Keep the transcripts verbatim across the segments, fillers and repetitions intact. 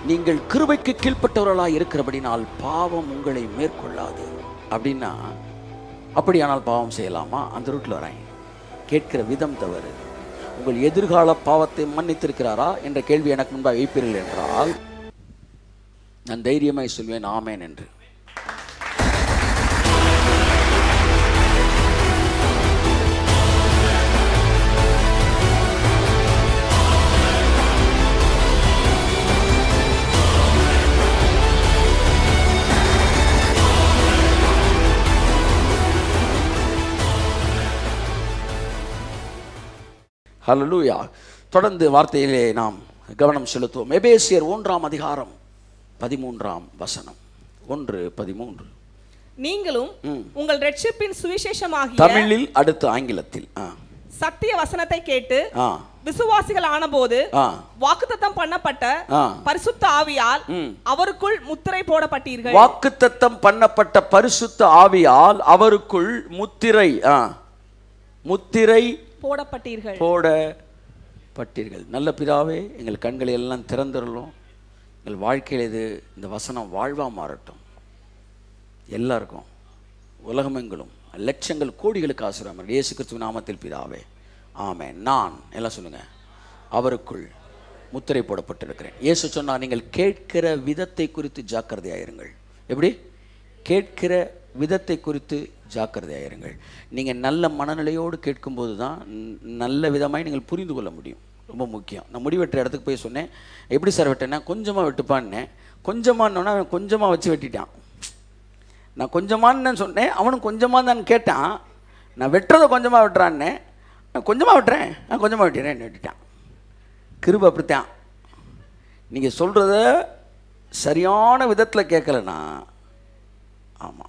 நீங்கள் கிருபைக்கு கீழ்ப்பட்டவர்களாக இருக்கிறபடினால் பாவம் உங்களை மேற்கொள்ளாது அப்படின்னா, அப்படியானால் பாவம் செய்யலாமா? அந்த ரூட்டில் வரேன். கேட்கிற விதம் தவறு. உங்கள் எதிர்கால பாவத்தை மன்னித்திருக்கிறாரா என்ற கேள்வி எனக்கு முன்பாக வைப்பீர்கள் என்றால் நான் தைரியமாய் சொல்வேன் ஆமேன் என்று. ஹல்லேலூயா. தொடர்ந்து வார்த்தையிலே நாம் கவனம் செலுத்துவோம். எபேசியர் ஒன்றாம் அதிகாரம் பதிமூன்றாம் வசனம். ஒன்று பதிமூன்று. நீங்களும் உங்கள் இரட்சிப்பின் சுவிசேஷமாகிய, தமிழில் அடுத்து ஆங்கிலத்தில், சத்திய வசனத்தை கேட்டு விசுவாசிகள் ஆனபோது வாக்குத்தத்தம் பண்ணப்பட்ட பரிசுத்த ஆவியால் அவருக்குள் முத்திரை போடப்பட்டீர்கள். வாக்குத்தத்தம் பண்ணப்பட்ட பரிசுத்த ஆவியால் அவருக்குள் முத்திரை முத்திரை போடப்பட்டீர்கள் போடப்பட்டீர்கள். நல்ல பிதாவே, எங்கள் கண்களை எல்லாம் திறந்துடலும். எங்கள் வாழ்க்கையில் இது இந்த வசனம் வாழ்வா மாறட்டும். எல்லாருக்கும் உலகமெங்கிலும் லட்சங்கள் கோடிகளுக்கு ஆசீர்வாதம் இயேசு கிறிஸ்துவின் நாமத்தில் பிதாவே, ஆமென். நான் எல்லாம் சொல்லுங்க, அவருக்குள் முத்திரை போடப்பட்டிருக்கிறேன். இயேசு சொன்னார், நீங்கள் கேட்கிற விதத்தை குறித்து ஜாக்கிரதையாயிருங்கள். எப்படி? கேட்கிற விதத்தை குறித்து ஜாக்கிரதையாயிருங்கள். நீங்கள் நல்ல மனநிலையோடு கேட்கும்போது தான் நல்ல விதமாய் நீங்கள் புரிந்து கொள்ள முடியும். ரொம்ப முக்கியம். நான் முடி வெட்டுற இடத்துக்கு போய் சொன்னேன், எப்படி சார் வெட்டேன்னா, கொஞ்சமாக வெட்டுப்பான்னேன். கொஞ்சமானோன்னா அவன் கொஞ்சமாக வச்சு வெட்டிட்டான். நான் கொஞ்சமானு சொன்னேன், அவனும் கொஞ்சமாக தான் கேட்டான். நான் வெட்டுறதை கொஞ்சமாக வெட்டுறான்னே, நான் கொஞ்சமாக வெட்டுறேன், நான் கொஞ்சமாக வெட்டிறேன் வெட்டிட்டான். கிருபை அப்படித்தான். நீங்கள் சொல்கிறத சரியான விதத்தில் கேட்கலன்னா, ஆமாம்,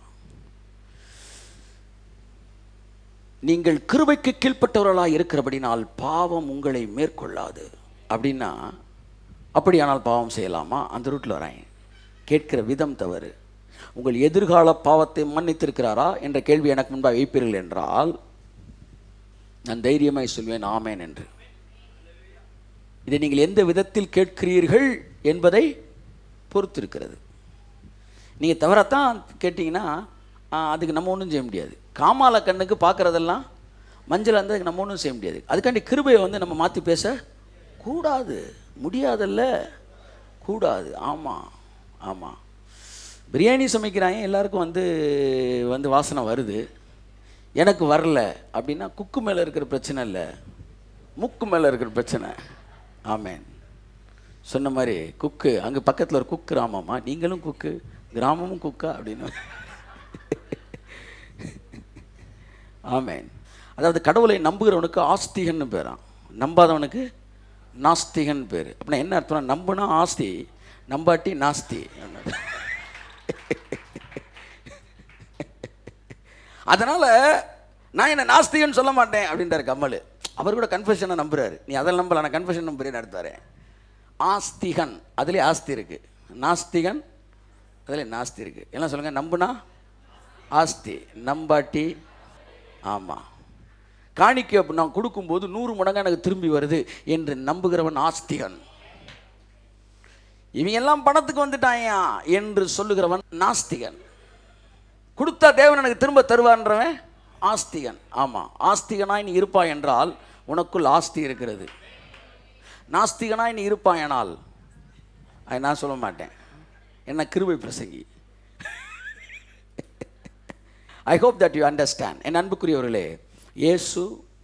நீங்கள் கிருபைக்கு கீழ்ப்பட்டவர்களாக இருக்கிறபடினால் பாவம் உங்களை மேற்கொள்ளாது அப்படின்னா, அப்படியானால் பாவம் செய்யலாமா? அந்த ரூட்டில் வரேன். கேட்கிற விதம் தவறு. உங்கள் எதிர்கால பாவத்தை மன்னித்திருக்கிறாரா என்ற கேள்வி எனக்கு முன்பாக வைப்பீர்கள் என்றால் நான் தைரியமாய் சொல்வேன் ஆமேன் என்று. இதை நீங்கள் எந்த விதத்தில் கேட்கிறீர்கள் என்பதை பொறுத்திருக்கிறது. நீங்கள் தவறத்தான் கேட்டிங்கன்னா அதுக்கு நம்ம ஒன்றும் செய்ய முடியாது. காமால கண்ணுக்கு பார்க்குறதெல்லாம் மஞ்சள் வந்து அதுக்கு நம்ம ஒன்றும் செய்ய முடியாது. அதுக்காண்டி கிருபையை வந்து நம்ம மாற்றி பேச கூடாது, முடியாதல்ல, கூடாது. ஆமாம் ஆமாம். பிரியாணி சமைக்கிறாங்க, எல்லாருக்கும் வந்து வந்து வாசனை வருது, எனக்கு வரல அப்படின்னா குக்கு மேலே இருக்கிற பிரச்சனை இல்லை, முக்கு மேலே இருக்கிற பிரச்சனை. ஆமேன். சொன்ன மாதிரி குக்கு, அங்கே பக்கத்தில் ஒரு குக்கு கிராமமா, நீங்களும் குக்கு, கிராமமும் குக்கா அப்படின்னு. ஆமேன். அதாவது கடவுளை நம்புகிறவனுக்கு ஆஸ்திகன்னு பேரான், நம்பாதவனுக்கு நாஸ்திகன் பேர். அப்படின்னா என்ன அர்த்தம்? நம்புனா ஆஸ்தி, நம்பாட்டி நாஸ்தி. அதனால நான் என்ன நாஸ்திகன்னு சொல்ல மாட்டேன் அப்படின்றாரு கமல். அவர் கூட கன்ஃபெஷனை நம்புறாரு. நீ அதில் நம்பல, நான் கன்ஃபெஷன் நம்புறேன்னு நடத்தாரு. ஆஸ்திகன் அதுலேயே ஆஸ்தி இருக்கு, நாஸ்திகன் அதில் நாஸ்தி இருக்கு. எல்லாம் சொல்லுங்க, நம்புனா ஆஸ்தி, நம்பாட்டி. ஆமாம். காணிக்கை நான் கொடுக்கும்போது நூறு மடங்காக எனக்கு திரும்பி வருது என்று நம்புகிறவன் ஆஸ்திகன். இவங்க எல்லாம் பணத்துக்கு வந்துட்டாயா என்று சொல்லுகிறவன் நாஸ்திகன். கொடுத்தா தேவன் எனக்கு திரும்ப தருவான்றவன் ஆஸ்திகன். ஆமாம். ஆஸ்திகனாய் நீ இருப்பாய் என்றால் உனக்குள் ஆஸ்தி இருக்கிறது. நாஸ்திகனாய் நீ இருப்பாயனால், அது நான் சொல்ல மாட்டேன், என்ன கிருபை பிரசங்கி. I hope that you understand. என் அன்புக்குரியவர்களே, இயேசு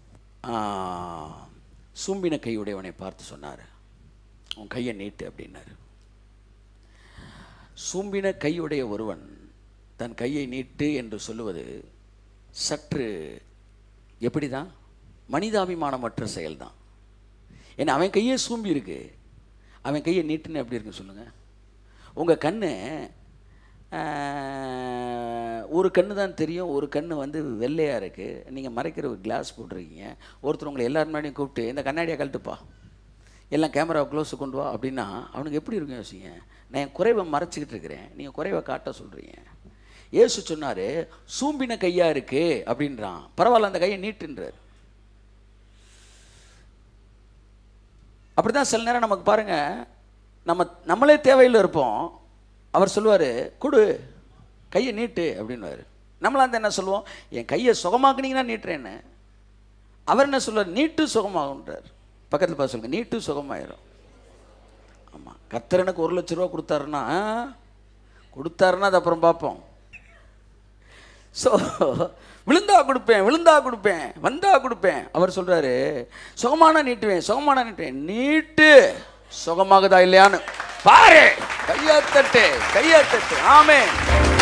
சூம்பின கையுடையவனை பார்த்து சொன்னார், உன் கையை நீட்டு அப்படின்னாரு. சூம்பின கையுடைய ஒருவன் தன் கையை நீட்டு என்று சொல்லுவது சற்று எப்படி தான் மனிதாபிமானமற்ற செயல்தான். ஏன்னா அவன் கையே சூம்பி இருக்கு, அவன் கையை நீட்டுன்னு எப்படி இருக்குன்னு சொல்லுங்கள். உங்கள் கண்ணு ஒரு கண்ணு தான் தெரியும், ஒரு கண்ணு வந்து வெள்ளையாக இருக்குது. நீங்கள் மறைக்கிற ஒரு கிளாஸ் போட்டிருக்கீங்க. ஒருத்தர் உங்களை எல்லாரும் முன்னாடியும் கூப்பிட்டு இந்த கண்ணாடியை கழட்டுப்பா, எல்லாம் கேமரா க்ளோஸு கொண்டு வா அப்படின்னா அவனுக்கு எப்படி இருக்கும் யோசிங்க. நான் என் குறைவை மறைச்சிக்கிட்டு இருக்கிறேன், நீங்கள் குறைவை காட்ட சொல்கிறீங்க. இயேசு சொன்னார், சூம்பின கையாக இருக்குது அப்படின்றான். பரவாயில்ல, அந்த கையை நீட்டுன்றார். அப்படி தான் சில நேரம் நமக்கு பாருங்கள், நம்ம நம்மளே தேவையில் இருப்போம். அவர் சொல்லுவார், கொடு, கையை நீட்டு அப்படின்வார். நம்மளாம் அந்த என்ன சொல்லுவோம், என் கையை சுகமாக்குனீங்கன்னா நீட்டுறேன்னு. அவர் என்ன சொல்லுவார், நீட்டு சுகமாகுன்றார். பக்கத்தில் பார்த்து சொல்லுங்க, நீட்டு சுகமாயிரும். ஆமாம், கர்த்தர் எனக்கு ஒரு லட்ச ரூபா கொடுத்தாருன்னா கொடுத்தாருன்னா அது அப்புறம் பார்ப்போம். ஸோ விழுந்தா கொடுப்பேன், விழுந்தா கொடுப்பேன், வந்தா கொடுப்பேன். அவர் சொல்கிறாரு, சுகமான நீட்டுவேன், சுகமான நீட்டுவேன். நீட்டு சுகமாகுதா இல்லையான்னு பாரு. கையை தட்டு, கையை தட்டு. ஆமென்.